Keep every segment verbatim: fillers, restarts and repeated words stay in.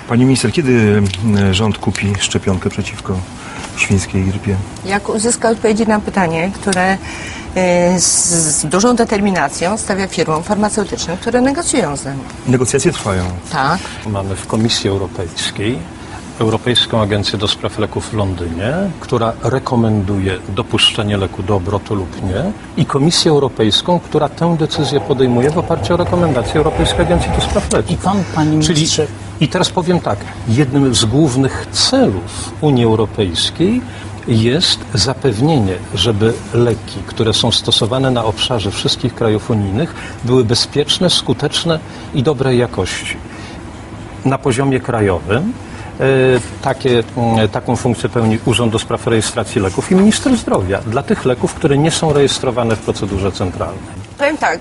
Pani minister, kiedy rząd kupi szczepionkę przeciwko świńskiej grypie? Jak uzyska odpowiedzi na pytanie, które z, z dużą determinacją stawia firmom farmaceutycznym, które negocjują z nami. Negocjacje trwają. Tak. Mamy w Komisji Europejskiej Europejską Agencję do Spraw Leków w Londynie, która rekomenduje dopuszczenie leku do obrotu lub nie, i Komisję Europejską, która tę decyzję podejmuje w oparciu o rekomendacje Europejskiej Agencji do Spraw Leków. I pan, panie ministrze... Czyli, i teraz powiem tak, jednym z głównych celów Unii Europejskiej jest zapewnienie, żeby leki, które są stosowane na obszarze wszystkich krajów unijnych, były bezpieczne, skuteczne i dobrej jakości. Na poziomie krajowym Takie, taką funkcję pełni Urząd do Spraw Rejestracji Leków i Minister Zdrowia dla tych leków, które nie są rejestrowane w procedurze centralnej. Powiem tak,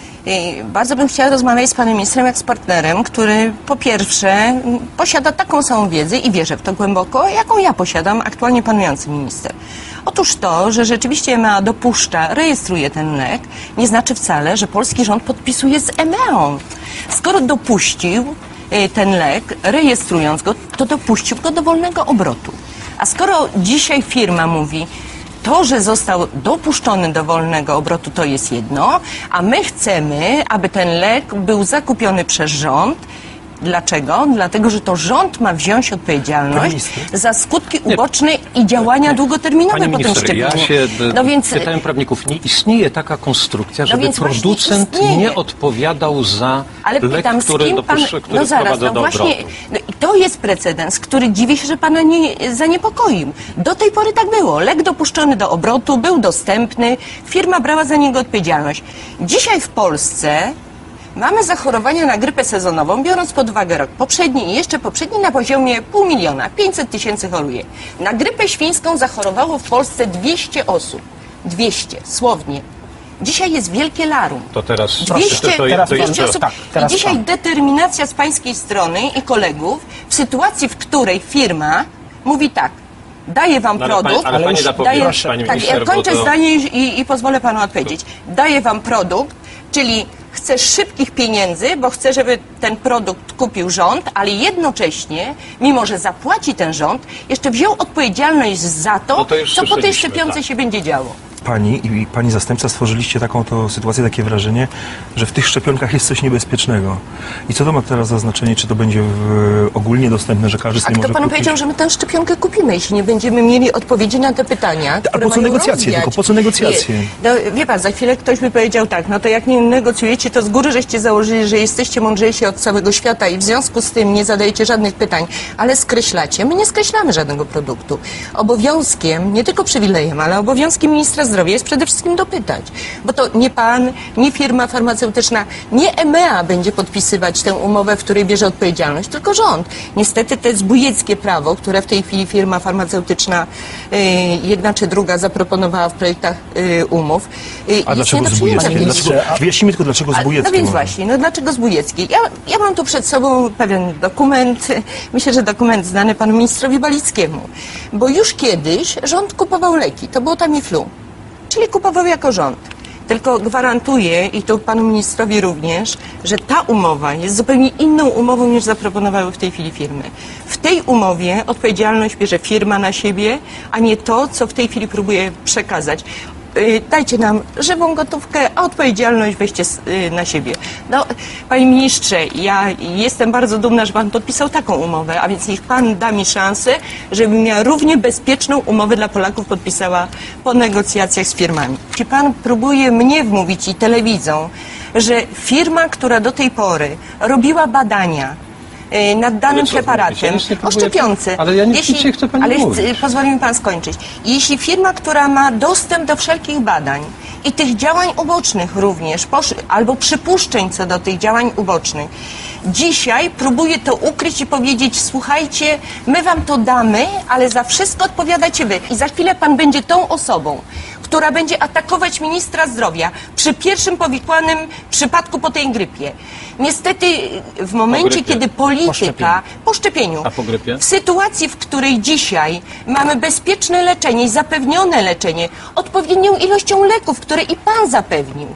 bardzo bym chciała rozmawiać z panem ministrem jak z partnerem, który po pierwsze posiada taką samą wiedzę i wierzę w to głęboko, jaką ja posiadam aktualnie panujący minister. Otóż to, że rzeczywiście E M E A dopuszcza, rejestruje ten lek, nie znaczy wcale, że polski rząd podpisuje z E M E A. Skoro dopuścił ten lek, rejestrując go, to dopuścił go do wolnego obrotu. A skoro dzisiaj firma mówi, to, że został dopuszczony do wolnego obrotu, to jest jedno, a my chcemy, aby ten lek był zakupiony przez rząd. Dlaczego? Dlatego, że to rząd ma wziąć odpowiedzialność za skutki uboczne nie, i działania nie, długoterminowe Pani po tym szczepieniu. Ja się no więc, pytałem prawników, nie istnieje taka konstrukcja, żeby no producent nie odpowiadał za Ale lek, pytam, który, pan, dopuszcza, który no zaraz, wprowadza no do właśnie, obrotu. No i to jest precedens, który dziwi się, że pana nie zaniepokoił. Do tej pory tak było. Lek dopuszczony do obrotu, był dostępny, firma brała za niego odpowiedzialność. Dzisiaj w Polsce mamy zachorowania na grypę sezonową, biorąc pod uwagę rok poprzedni i jeszcze poprzedni na poziomie pół miliona, pięćset tysięcy choruje. Na grypę świńską zachorowało w Polsce dwieście osób. dwieście, słownie. Dzisiaj jest wielkie larum. To teraz... dwieście, to, to, teraz to dwieście osób. tak, I dzisiaj pan. determinacja z pańskiej strony i kolegów w sytuacji, w której firma mówi tak, daję wam no, produkt, ale, pani, ale pani daję, proszę, pani tak, minister, ja kończę to... zdanie i, i pozwolę panu odpowiedzieć. Daję wam produkt, czyli chcę szybkich pieniędzy, bo chcę, żeby ten produkt kupił rząd, ale jednocześnie, mimo że zapłaci ten rząd, jeszcze wziął odpowiedzialność za to, no to co po tej szczepionce tak. się będzie działo. Pani i pani zastępca stworzyliście taką to sytuację, takie wrażenie, że w tych szczepionkach jest coś niebezpiecznego. I co to ma teraz za znaczenie, czy to będzie w, ogólnie dostępne, że każdy sobie może kupić? A kto panu powiedział, że my tę szczepionkę kupimy, jeśli nie będziemy mieli odpowiedzi na te pytania, A po co negocjacje? Tylko po co negocjacje? Nie, no, wie pan, za chwilę ktoś by powiedział tak, no to jak nie negocjujecie, to z góry żeście założyli, że jesteście mądrzejsi od całego świata i w związku z tym nie zadajecie żadnych pytań, ale skreślacie. My nie skreślamy żadnego produktu. Obowiązkiem, nie tylko przywilejem, ale obowiązkiem ministra zdrowia jest przede wszystkim dopytać. Bo to nie pan, nie firma farmaceutyczna, nie E M E A będzie podpisywać tę umowę, w której bierze odpowiedzialność, tylko rząd. Niestety to jest zbójeckie prawo, które w tej chwili firma farmaceutyczna y, jedna czy druga zaproponowała w projektach y, umów. Y, A dlaczego zbójeckie? Dlaczego, wyjaśnijmy tylko, dlaczego zbójeckie. No więc właśnie, no dlaczego zbójeckie? Ja, ja mam tu przed sobą pewien dokument, myślę, że dokument znany panu ministrowi Balickiemu, bo już kiedyś rząd kupował leki, to było Tamiflu. Czyli kupował jako rząd. Tylko gwarantuję, i to panu ministrowi również, że ta umowa jest zupełnie inną umową, niż zaproponowały w tej chwili firmy. W tej umowie odpowiedzialność bierze firma na siebie, a nie to, co w tej chwili próbuje przekazać. Dajcie nam żywą gotówkę, a odpowiedzialność weźcie na siebie. No, panie ministrze, ja jestem bardzo dumna, że pan podpisał taką umowę, a więc niech pan da mi szansę, żebym miała równie bezpieczną umowę dla Polaków podpisała po negocjacjach z firmami. Czy pan próbuje mnie wmówić i telewidzą, że firma, która do tej pory robiła badania nad danym preparatem, ja o szczepionce. Ale ja nie jeśli, chcę pani ale mówić. pozwoli mi pan skończyć. Jeśli firma, która ma dostęp do wszelkich badań i tych działań ubocznych również, albo przypuszczeń co do tych działań ubocznych, dzisiaj próbuje to ukryć i powiedzieć, słuchajcie, my wam to damy, ale za wszystko odpowiadacie wy. I za chwilę pan będzie tą osobą, która będzie atakować ministra zdrowia przy pierwszym powikłanym przypadku po tej grypie. Niestety w momencie, kiedy polityka... Po szczepieniu. A po grypie? W sytuacji, w której dzisiaj mamy bezpieczne leczenie i zapewnione leczenie odpowiednią ilością leków, które i pan zapewnił.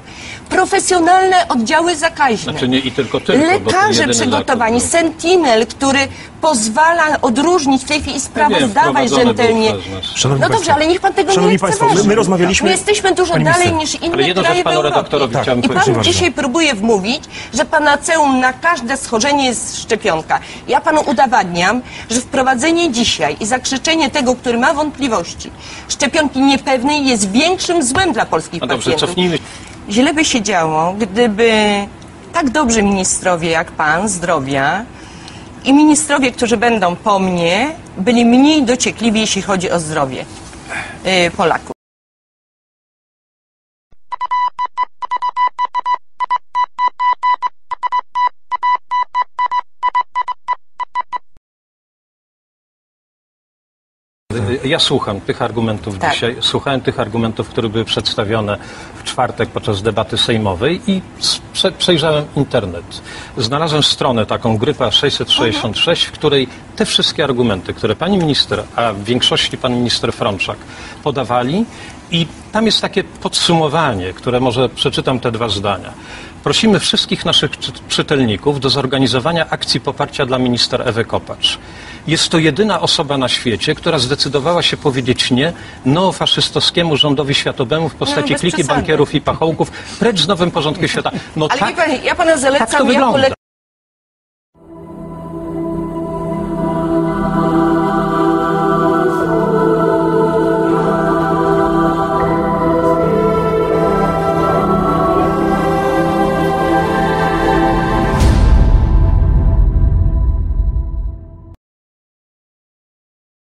profesjonalne oddziały zakaźne. Znaczy nie i tylko tylko, bo to Lekarze jedyny przygotowani, zakup, Sentinel, który pozwala odróżnić w tej chwili i sprawozdawać wprowadzony rzetelnie. był przez nas. Szanowni No dobrze, Państwo, ale niech pan tego Szanowni nie Państwo, lekceważy. my, my rozmawialiśmy... My jesteśmy dużo Pani dalej minister. niż Ale inne jedną kraje rzecz w panu Europie. redaktorowi Tak. chciałem I powiedzieć. pan bardzo. dzisiaj próbuje wmówić, że panaceum na każde schorzenie jest szczepionka. Ja panu udowadniam, że wprowadzenie dzisiaj i zakrzyczenie tego, który ma wątpliwości, szczepionki niepewnej jest większym złem dla polskich No dobrze, pacjentów. cofnijmy. Źle by się działo, gdyby tak dobrzy ministrowie jak pan zdrowia i ministrowie, którzy będą po mnie, byli mniej dociekliwi, jeśli chodzi o zdrowie yy, Polaków. Ja słucham tych argumentów Tak. dzisiaj. Słuchałem tych argumentów, które były przedstawione w czwartek podczas debaty sejmowej i prze, przejrzałem internet. Znalazłem stronę taką Grypa sześćset sześćdziesiąt sześć, w której te wszystkie argumenty, które pani minister, a w większości pan minister Frączak podawali, i tam jest takie podsumowanie, które może przeczytam te dwa zdania. Prosimy wszystkich naszych czy- czytelników do zorganizowania akcji poparcia dla minister Ewy Kopacz. Jest to jedyna osoba na świecie, która zdecydowała się powiedzieć nie neofaszystowskiemu rządowi światowemu w postaci bez kliki przesady. bankierów i pachołków precz z nowym porządkiem świata. No Ale tak, wie pan, ja pana zalecam, tak to jako wygląda.